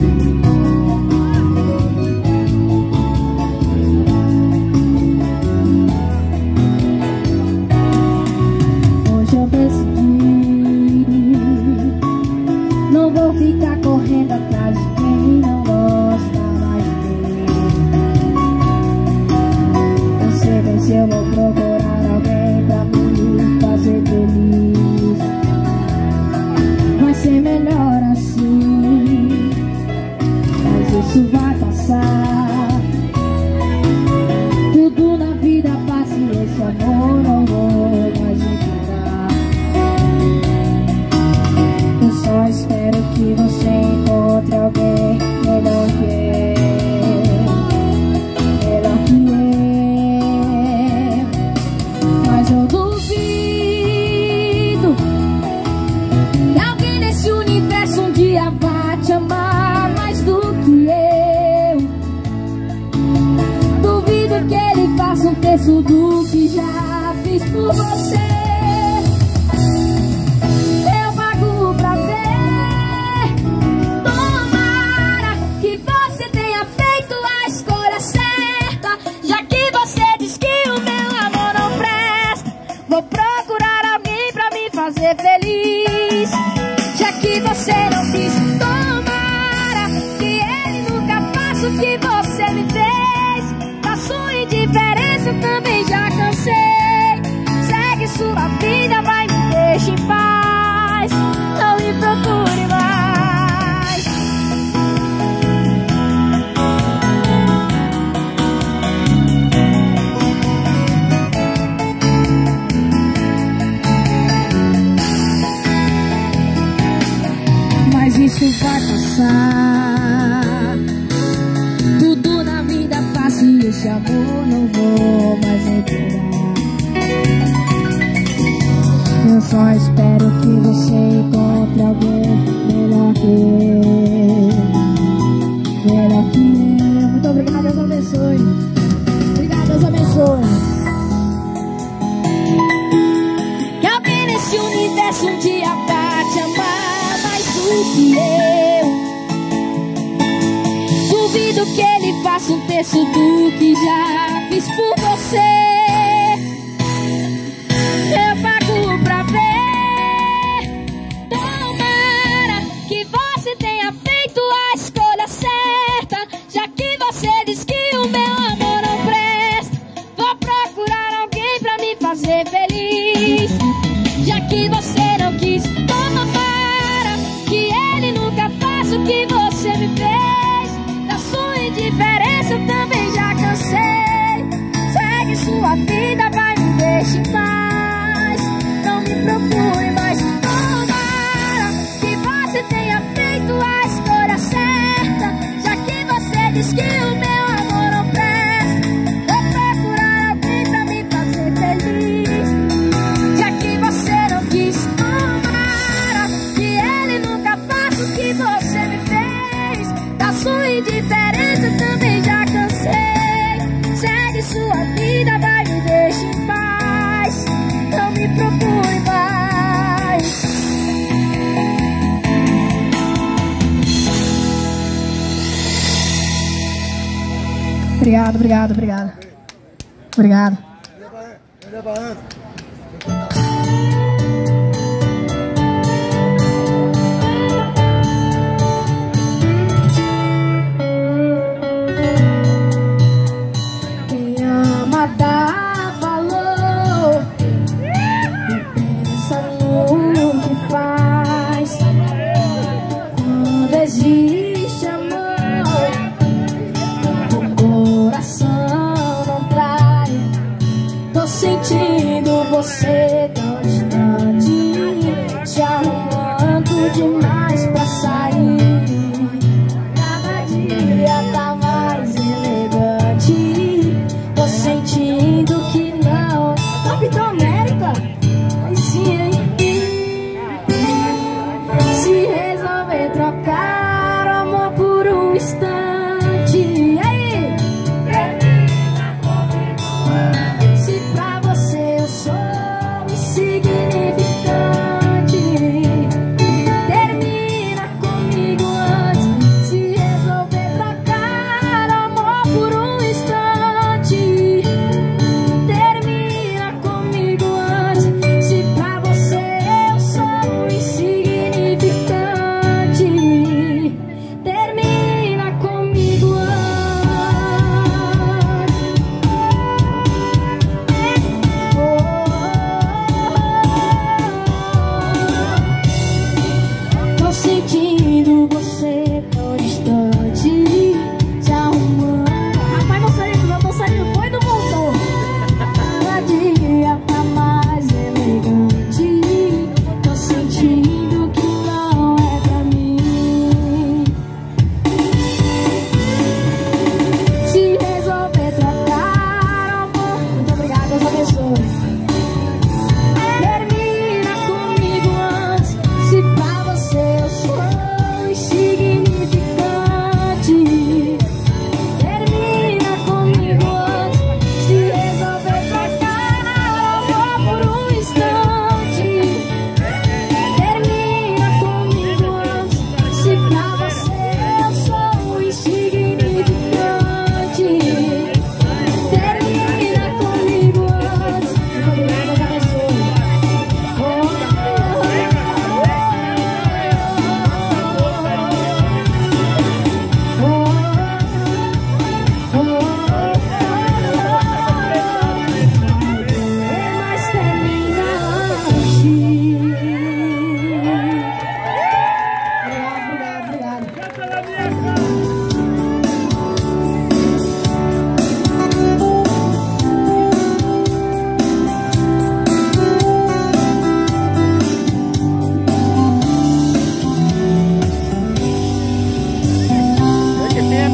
Hoje eu decidi, não vou ficar correndo atrás de quem não gosta mais de mim. Eu sei bem se eu vou procurar alguém pra me fazer feliz. Vai ser melhor assim, mas isso vai passar. Tudo na vida passa e esse amor não vou mais encontrar. Eu só espero que você encontre alguém melhor que eu, melhor que eu. Mas eu duvido que alguém nesse universo um dia vá te amar mais do que eu. Duvido que ele faça um terço do que já fiz por você. Eu pago pra ver. Tomara que você tenha feito a escolha certa, já que você diz que o meu amor não presta. Vou procurar alguém pra me fazer feliz, já que você não quis. Tomara que ele nunca faça o que você me fez. Da sua indiferença eu também já cansei. Segue sua vida, vai, me deixa em paz. Não me procure mais. Mas isso vai passar. Tudo na vida passa e esse amor não vou mais encontrar. Eu só espero que você encontre alguém melhor que eu, melhor que eu. Muito obrigado, Deus abençoe. Obrigado, Deus abençoe. Que alguém nesse universo um dia vá te amar mais do que eu. Duvido que ele faça um terço do que já fiz por você. Eu pago pra ver. Tomara que você tenha feito a escolha certa, já que você diz que o meu amor não presta. Vou procurar alguém pra me fazer feliz, já que você não quis. Tomara que ele nunca faça o que você me fez. Da sua indiferença eu também já cansei. Segue sua vida, vai, me deixa em paz. Não me procure mais. Tomara que você tenha feito a escolha certa, já que você diz que o meu amor não presta. Vou procurar alguém pra me fazer feliz, já que você não quis. Tomara que ele nunca faça o que você me fez. Da sua indiferença eu também já cansei. Segue sua vida, vai, me deixa em paz. Não me procure mais. Obrigado, obrigado, obrigado. Obrigado. Quem ama dá valor e pensa no que faz. Quando existe amor, o coração não trai. Tô sentindo você tão distante, te arrumando demais pra sair. Cada dia tá mais elegante. Tô sentindo que não. Capitão América, aí sim, hein? Se resolver trocar o amor por um instante, e aí? Se pra você eu sou insignificante, termina comigo antes. Se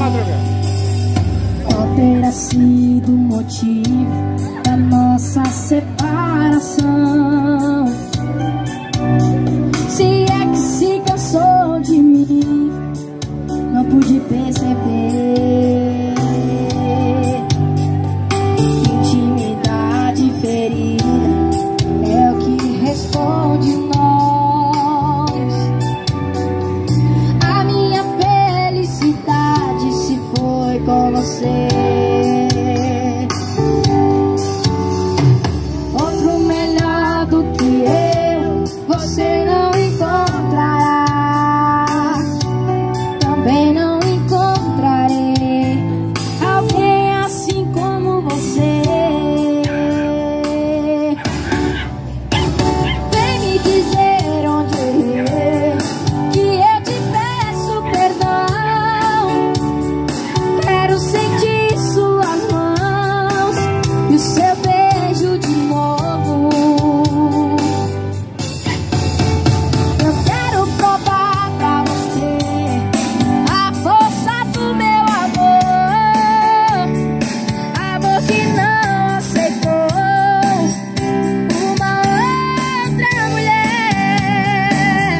Qual terá sido o motivo da nossa separação? Se é que se cansou de mim, não pude perceber. Intimidade ferida é o que responde nós. A minha felicidade se foi com você. Outro melhor do que eu você não encontrará. Também não encontrarei alguém assim como você. Vem me dizer onde eu errei, que eu te peço perdão. Quero sentir suas mãos e o seu beijo de novo. Eu quero provar pra você a força do meu amor. Amor que não aceitou uma outra mulher.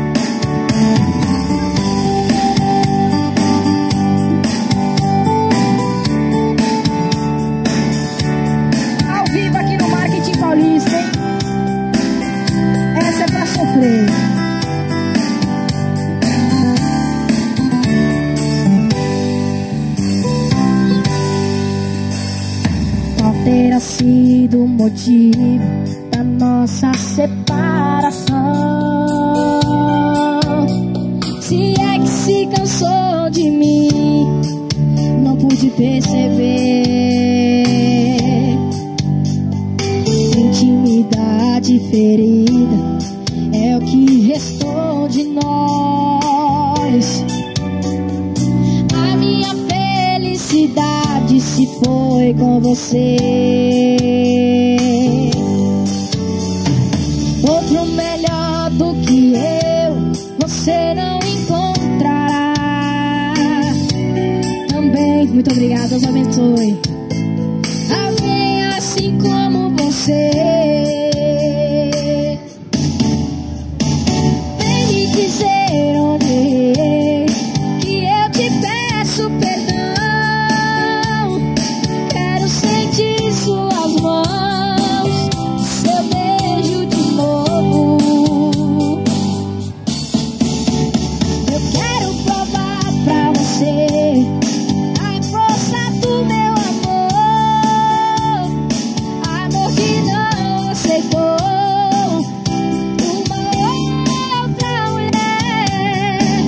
Ao vivo aqui no Marketing Paulista, hein? Essa é pra sofrer. Qual terá sido o motivo da nossa separação? Se é que se cansou de mim, não pude perceber. Intimidade ferida é o que restou de nós. A minha felicidade se foi com você. Outro melhor do que eu você não encontrará. Também, muito obrigada, Deus abençoe. Alguém assim como você. Vem me dizer onde errei, que eu te peço perdão. Quero sentir suas mãos, seu beijo de novo. Eu quero provar pra você a força do meu amor. Amor que não aceitou uma outra mulher.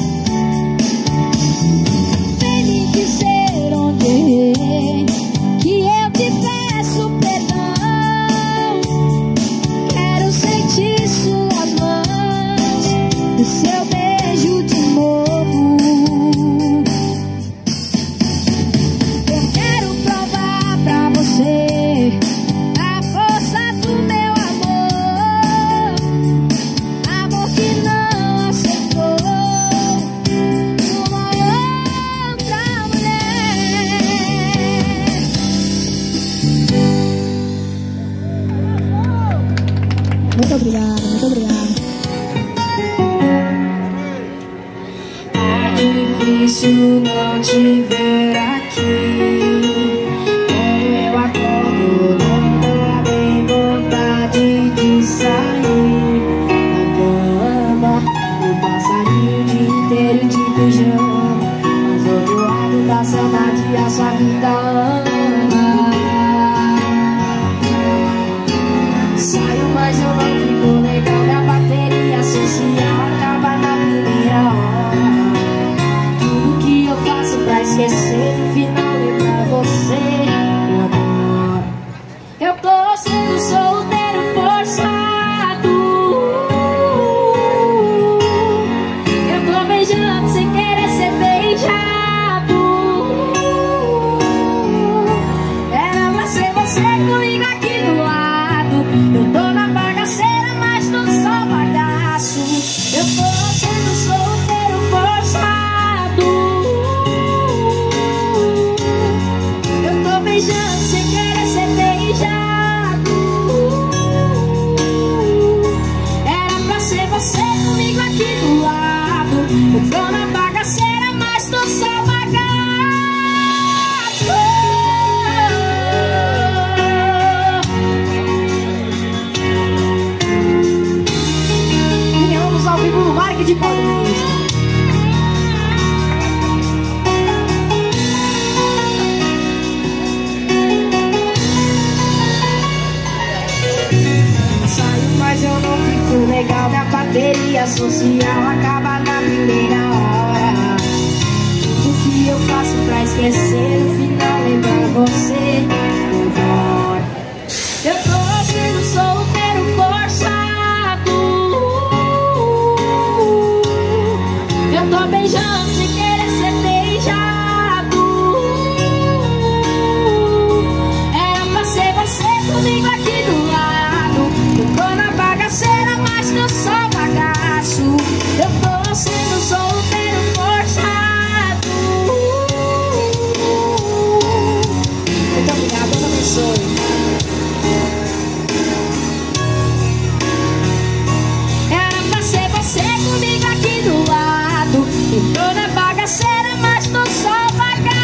Vem me dizer onde errei, que eu te peço perdão. Quero sentir suas mãos, o seu beijo de novo. Eu quero provar pra você a força do meu amor. Amor que não aceitou uma outra mulher. Muito obrigada, muito obrigada. É difícil não te ver aqui. Quando eu acordo, não dá bem vontade de sair da cama. Eu passaria o dia inteiro de pijama, mas do outro lado da saudade a sua vida ama. Saio, mas eu não fico legal. Minha bateria social acaba na primeira hora. Tudo que eu faço pra esquecer, no final lembrar você. E agora eu tô sendo solteiro forçado. Eu tô beijando sem querer ser beijado. Era pra ser você comigo aqui do lado. Eu tô na bagaceira, mas tô só bagaço. Eu tô sendo solteiro forçado. social acaba na primeira hora. O que eu faço pra esquecer? No final lembrar você agora. Eu tô sendo solteiro forçado. Eu tô beijando sem querer ser beijado. Era pra ser você comigo aqui do lado. Eu tô na bagaceira, mas não sou bagaço. Eu tô sendo solteiro forçado. Muito obrigado, Deus abençoe. Era pra ser você comigo aqui do lado. Eu tô na bagaceira, mas não sou bagaço.